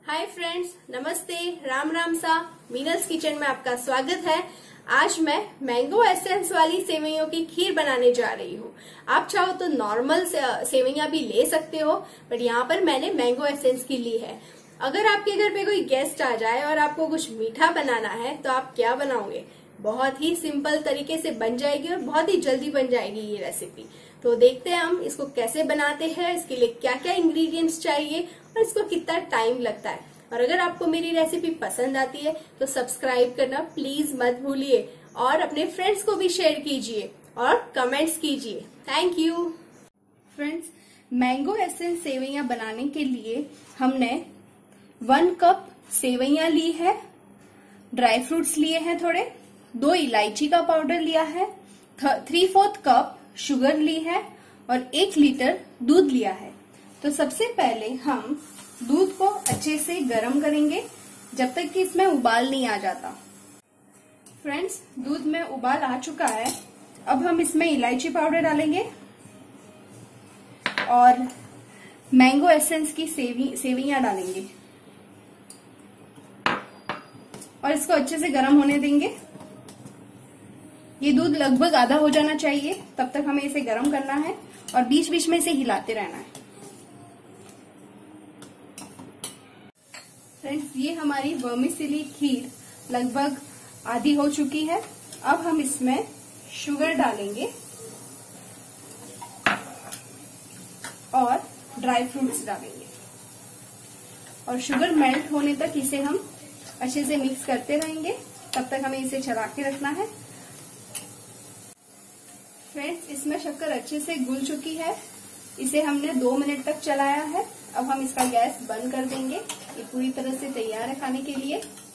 Hi friends, नमस्ते, राम राम सा। मीनल्स kitchen में आपका स्वागत है। आज मैं मैंगो एसेंस वाली सेवइयों की खीर बनाने जा रही हूँ। आप चाहो तो नॉर्मल सेवइयां भी ले सकते हो, बट यहाँ पर मैंने मैंगो एसेंस की ली है। अगर आपके घर पे कोई गेस्ट आ जाए और आपको कुछ मीठा बनाना है तो आप क्या बनाओगे? बहुत ही सिंपल तरीके से बन जाएगी और बहुत ही जल्दी बन जाएगी ये रेसिपी। तो देखते हैं हम इसको कैसे बनाते हैं, इसके लिए क्या क्या इंग्रेडिएंट्स चाहिए और इसको कितना टाइम लगता है। और अगर आपको मेरी रेसिपी पसंद आती है तो सब्सक्राइब करना प्लीज मत भूलिए और अपने फ्रेंड्स को भी शेयर कीजिए और कमेंट्स कीजिए। Thank you. Friends, mango essence सेवइयां बनाने के लिए हमने 1 कप सेवइयां ली है, ड्राई फ्रूट्स लिए हैं थोड़े, 2 इलायची का पाउडर लिया है, 3/4 कप शुगर ली है और 1 लीटर दूध लिया है। तो सबसे पहले हम दूध को अच्छे से गर्म करेंगे जब तक कि इसमें उबाल नहीं आ जाता। फ्रेंड्स, दूध में उबाल आ चुका है। अब हम इसमें इलायची पाउडर डालेंगे और मैंगो एसेंस की सेवइयां डालेंगे और इसको अच्छे से गर्म होने देंगे। ये दूध लगभग आधा हो जाना चाहिए, तब तक हमें इसे गर्म करना है और बीच बीच में इसे हिलाते रहना है। फ्रेंड्स, ये हमारी वर्मिसेली खीर लगभग आधी हो चुकी है। अब हम इसमें शुगर डालेंगे और ड्राई फ्रूट्स डालेंगे और शुगर मेल्ट होने तक इसे हम अच्छे से मिक्स करते रहेंगे। तब तक हमें इसे चला के रखना है। फ्रेंड्स, इसमें शक्कर अच्छे से घुल चुकी है। इसे हमने 2 मिनट तक चलाया है। अब हम इसका गैस बंद कर देंगे। ये पूरी तरह से तैयार है खाने के लिए।